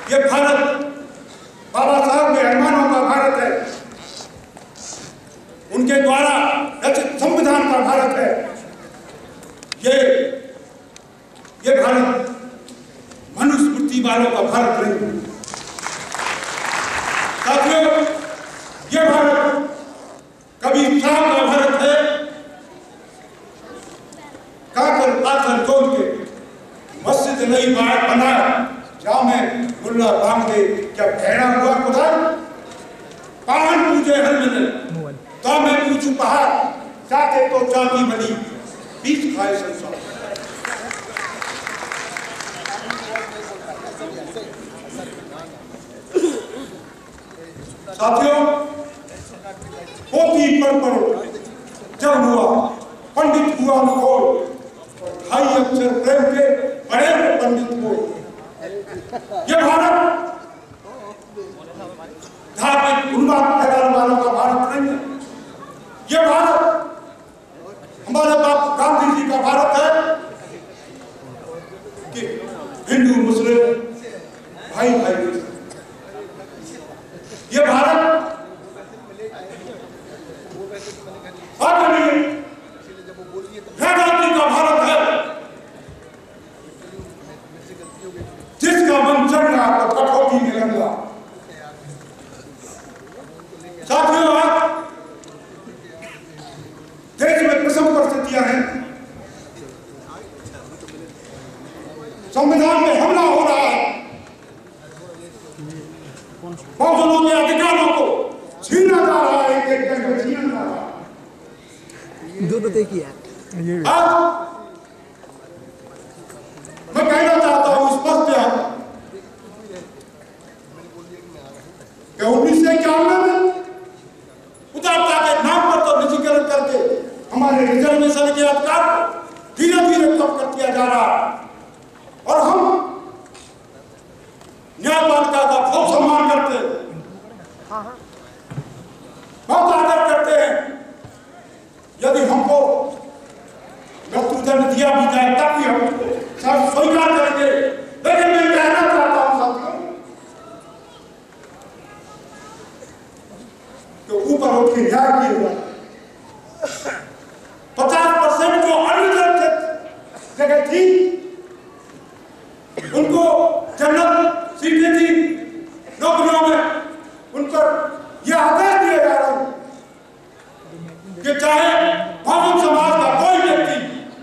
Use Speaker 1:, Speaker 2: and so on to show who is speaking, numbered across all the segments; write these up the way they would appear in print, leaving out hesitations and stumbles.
Speaker 1: ये भारत बाबा साहब के अरमानों का भारत है, उनके द्वारा रचित संविधान का भारत है। ये भारत मनुस्मृति वालों का भारत नहीं। साथियों, ये भारत कभी शाम का भारत है, काकर पाथर तोड़ के मस्जिद नई बात बना, जामे मुल्ला बांधे क्या ठहरा हुआ खुदा, पहाड़ पूजे हर मिले तो मैं पूछूं पहाड़, चाहते तो चांदी बनी बीच खाए संसार। साथियों, पोथी पर पढ़ो जब हुआ पंडित हुआ खोल, ढाई अक्षर प्रेम के बड़े पंडित को। ये भारत धार्मिक उन्माद फैलाने वालों का भारत नहीं है। ये भारत हमारे बाप गांधी जी का भारत है कि हिंदू मुस्लिम भाई भाई। ये भारत गांधी का भारत है, जिसका मन चढ़ रहा तो कठौती में लग रहा। साथियों, देश में विषम परिस्थितियां हैं, संविधान में हमला हो रहा है, बहुजनों के अधिकारों को छीना जा रहा है, एक करके छीना जा रहा है।
Speaker 2: दोनों देखिए
Speaker 1: मैं कहना चाहता हूं स्पष्ट है कि 1991 में उदारता के नाम पर तो निजीकरण करके हमारे रिजर्वेशन के अधिकार को धीरे धीरे कम कर दिया जा रहा है, और हम न्यायपालिका का बहुत सम्मान करते हैं, बहुत आदर करते हैं। यदि हमको मृत्युदंड दिया भी जाए तब भी हम सब स्वीकार करेंगे। लेकिन मैं कहना चाहता हूं साथियों कि ऊपर उठ के न्याय किया जाए। 50% जो अनरिजर्व जगह थी उनको जनरल सीटें थी नौकरियों में, उन पर यह आदेश दिए जा रहे हैं कि चाहे बहुजन समाज का कोई व्यक्ति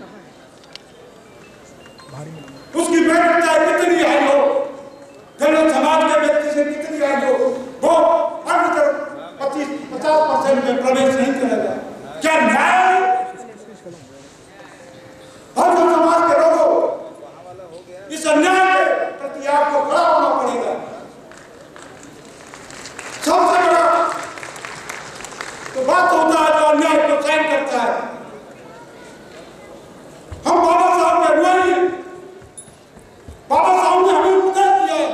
Speaker 1: उसकी मेहनत चाहे कितनी आई हो, जनरल समाज के व्यक्ति से कितनी आई हो, वो 50% में प्रवेश नहीं करेगा। क्या न्याय? बहुजन समाज के लोगों, इस अन्याय के प्रति आपको खड़ा होना पड़ेगा। सबसे बड़ा तो बात होता है जो अन्याय को सहन करता है। हम बाबा साहब के अनुयायी हैं, बाबा साहब ने हमें उपदेश दिया,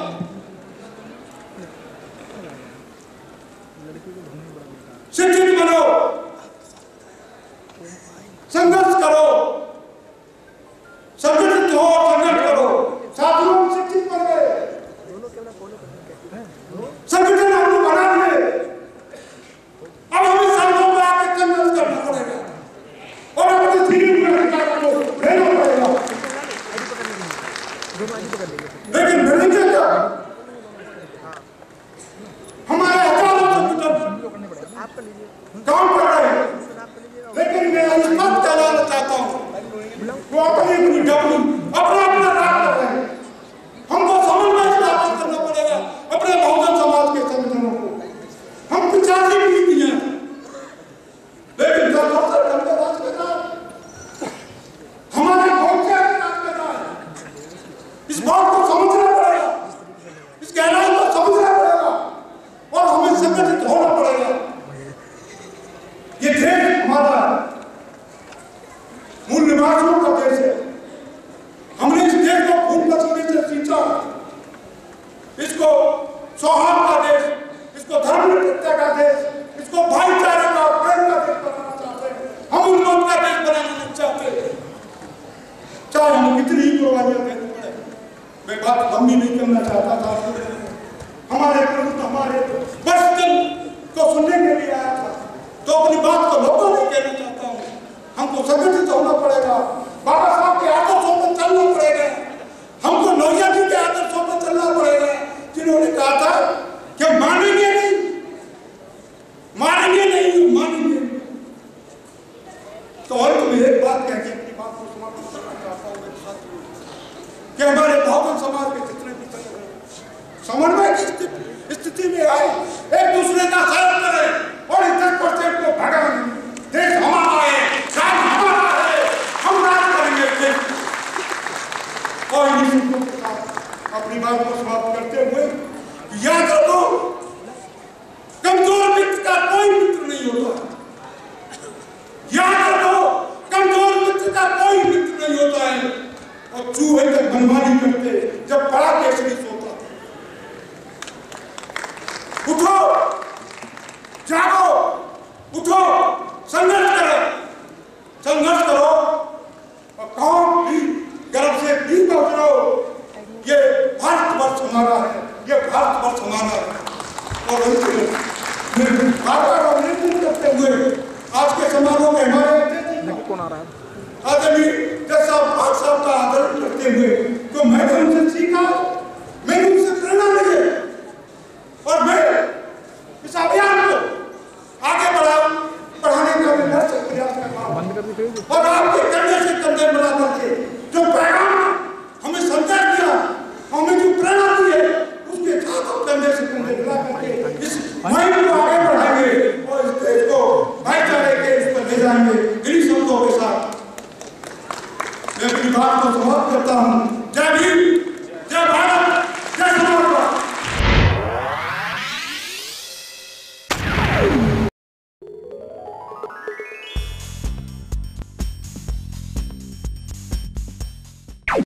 Speaker 1: शिक्षित बनो, संघर्ष करो, संगठित हो, संघर्ष करो। साथियों, हम शिक्षित बन गए, संगठन हमने बना दिए, अब हमें संघों में आके संघर्ष करना पड़ेगा और अपने धीरे धीरे अधिकार को लेना पड़ेगा। लेकिन मिलेंगे क्या? हमारे हजारों संगठन काम कर रहे हैं, लेकिन मैं स्पष्ट कहना चाहता हूँ वो अपनी अपनी डबली अपना अपना काम कर रहे हैं। हमको समन्वय स्थापित करना पड़ेगा अपने बहुजन समाज के संगठनों को। हम 85 हैं, लेकिन जब अवसर करके राज कर रहा है, हमारे पहुंचे राज कर रहा है। इस बात को समझना पड़ेगा, इस गहराई को समझना पड़ेगा और हमें संगठित होना पड़ेगा। ये देश हमारा मूल निवासियों का देश है। हमने इस देश को खून पसीने से सींचा, इसको सौहार्द का देश, इसको धर्मनिरपेक्षता का देश, इसको भाईचारे का प्रेम का देश बनाना चाहते हैं। हम उन्नत का देश बनाना नहीं चाहते, चाहे हम कितनी ही कुर्बानियां देनी पड़े। मैं बात लंबी नहीं करना चाहता था। हमको संगठित होना पड़ेगा, बाबा साहब के आदर्शों पर चलना पड़ेगा, हमको नौया जी के आदर्शों पर चलना पड़ेगा, जिन्होंने कहा था कि मानेंगे नहीं, मानेंगे नहीं, मानेंगे। तो और तुम्हें एक बात कह के अपनी बात को समाप्त करना चाहता हूँ मेरे साथियों, कि हमारे बहुजन समाज के जितने भी संगठन समन्वय की स्थिति में आए, एक दूसरे का सहयोग करें और इस 10% को भगाएं। देश हमारा है, राज हमारा है, हम राज करेंगे। और इन्हीं शब्दों के साथ अपनी बात को समाप्त करते हुए याद रखो, कमजोर मित्र का कोई मित्र नहीं होता। याद रखो, कमजोर मित्र का कोई मित्र नहीं होता है। और चूहे तक मनमानी करते जब बड़ा केसरी सोता। उठो, जागो, उठो, संघर्ष करो, संघर्ष करो और कौम भी गर्व से भी उतरो। ये भारतवर्ष हमारा है, ये भारतवर्ष हमारा है। और बार-बार अभिनंदन करते हुए आज के समारोह में हमारे कौन आ रहा है आदरणीय जज साहब का आदर करते हुए, तो मैंने उनसे सीखा, मैंने उनसे प्रेरणा ली और मैं इस अभियान को आगे बढ़ाने का मैं भरसक प्रयास कर रहा हूँ। और आपके कंधे से कंधे मिला करके जो पैगाम हमें संदेश दिया, हमें जो प्रेरणा दी है, उसके साथ हम कंधे से कंधे मिला करके इस मुहिम को आगे बढ़ाएंगे और इस देश को भाईचारे के इस पर ले जाएंगे। इन्हीं शब्दों के साथ मैं अपनी बात को समाप्त करता हूँ। जय भीम।